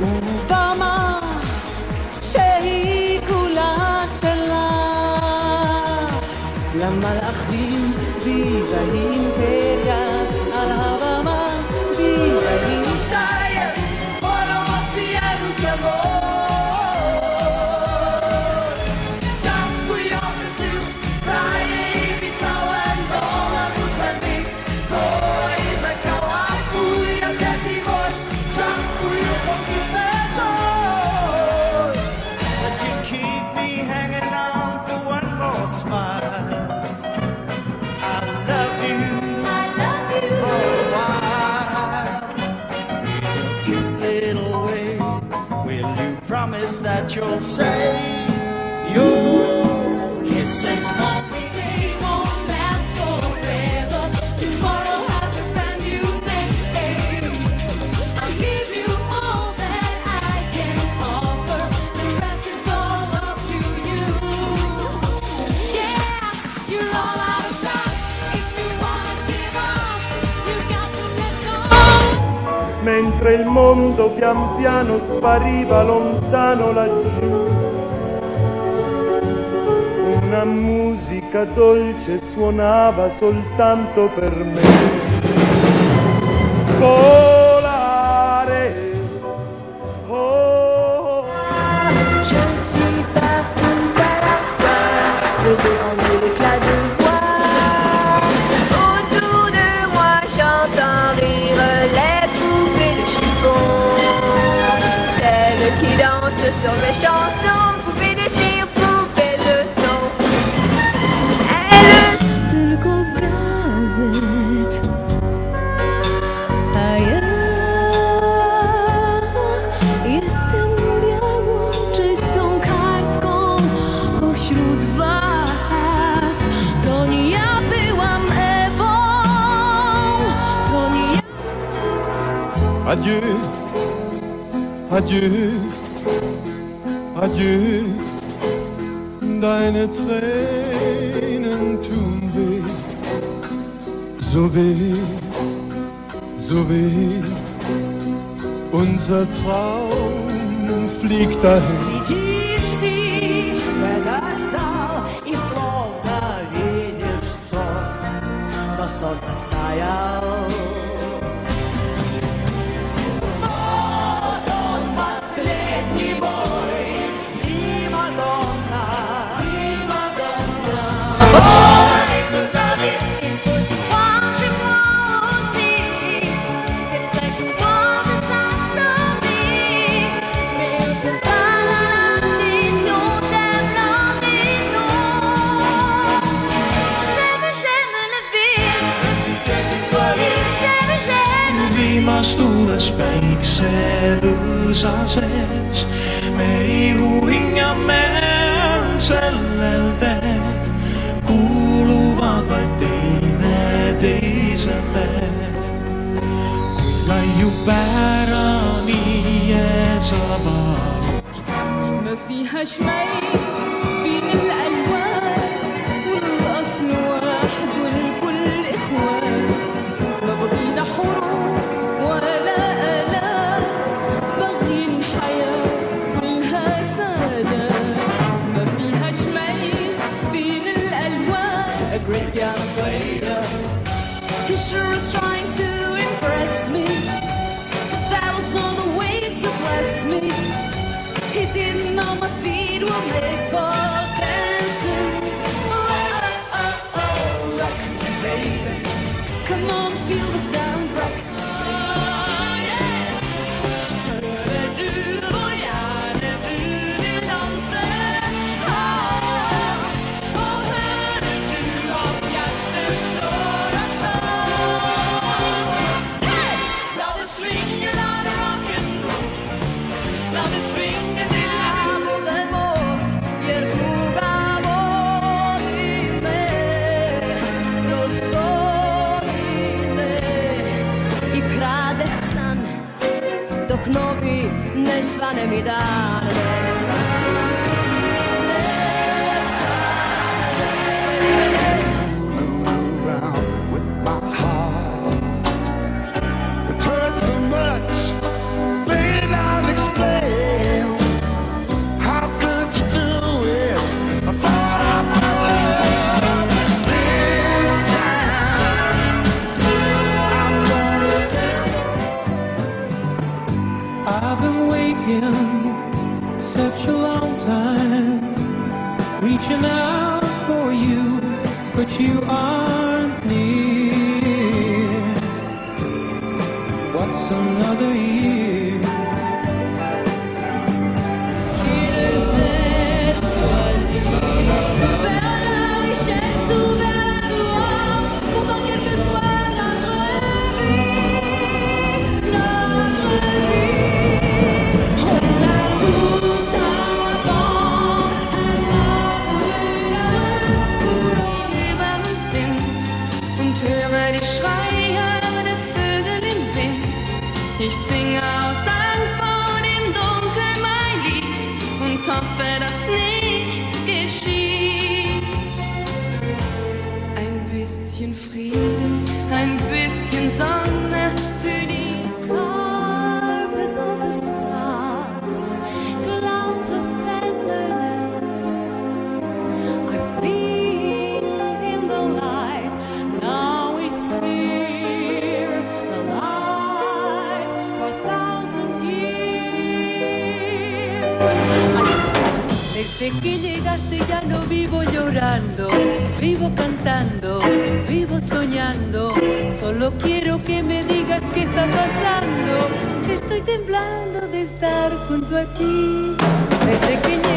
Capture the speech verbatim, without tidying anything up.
ובמה שהיא כולה שלה. למלאכים ויבה אימפריה על הבמה, ויבה אימפריה. Foram oceanos de amor. Já fui ao Brasil, praia e Bissau, Angola, Moçambique, Goa e Macau. Lá fui até Timor, já fui o conquistador. But you keep me hanging on for one more smile. I love you, I love you. for a while. In a cute little way, will you promise that you'll say your kisses won't be They won't last forever. Tomorrow has a brand new name. I'll give you all that I can offer. The rest is all up to you. Yeah, you're all out of time. If you wanna give up, you got to let go. Mentre il mondo pian piano spariva lontano laggiù, una musica dolce suonava soltanto per me. Volare, oh, Je suis partout à la fois, le dernier éclat de voix. Autour de moi, j'entends rire les poupées de chiffon, celles qui dansent sur mes chansons, poupées de cire, poupées de son. Elles Tylko z gazet, a ja jestem białą, czystą kartką pośród was. To nie ja byłam Ewą, to nie ja. adieu, adieu, adieu, deine Tränen tun weh, so weh, so weh, unser Traum fliegt dahin. Летишь ты в этот зал и словно видишь сон, но сон растаял. Вот он, последний бой, примадонна, примадонна. Il faut y croire chez moi aussi, des flèches espoirs de s'insomnie. Mais au-delà de l'addition, j'aime l'horizon. J'aime, j'aime la vie, si c'est une folie. J'aime, j'aime la vie. Viimastuules päikselys ases, me ihuhingamme selleltä, kuuluvat vain teine teiselle. Laiu päärani eesavaus. ما فيهاش ميز بين الألوان، والأصل واحد والكل إخوان. ما بغينا حروب ولا آلام، باغيين حياة كلها سلام. ما فيهاش ميز بين الألوان. A great piano player, he sure was trying to impress me, but that was not the way to bless me. He didn't know my feet were made for dancing. Oh, oh, oh, oh, rock me, baby. Come on, feel the sound, rock. Oh, yeah. Du och jag, du vill dansa. Oh, och hör du om hjärtat slår och slår. Hey! Låt oss swinga, låt oss rock'n'roll. Låt oss swinga till både most, jer druga voli me, kroz godine i krade san, dok novi ne svane mi dan. fooling around with my heart. It hurts so much, baby, I'll explain. taken such a long time, reaching out for you, but you aren't near. What's another year? Ich singe aus Angst vor dem Dunkel mein Lied und hoffe, dass nichts geschieht. Ein bisschen Frieden, ein bisschen Sonne für die Carpet of the stars, cloud of tenderness. I feel in the light, now it's here, the light for a thousand years. Desde que llegaste ya no vivo llorando, vivo cantando, vivo soñando. Solo quiero que me digas qué está pasando, que estoy temblando de estar junto a ti. Desde que